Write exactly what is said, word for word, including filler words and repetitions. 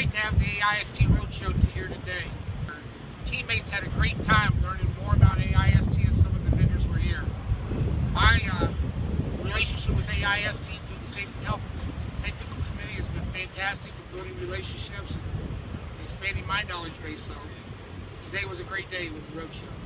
great to have the A I S T Roadshow here today. Our teammates had a great time learning more about A I S T and some of the vendors were here. My uh, relationship with A I S T through the Safety and Health Technical Committee has been fantastic in building relationships and expanding my knowledge base. So today was a great day with the Roadshow.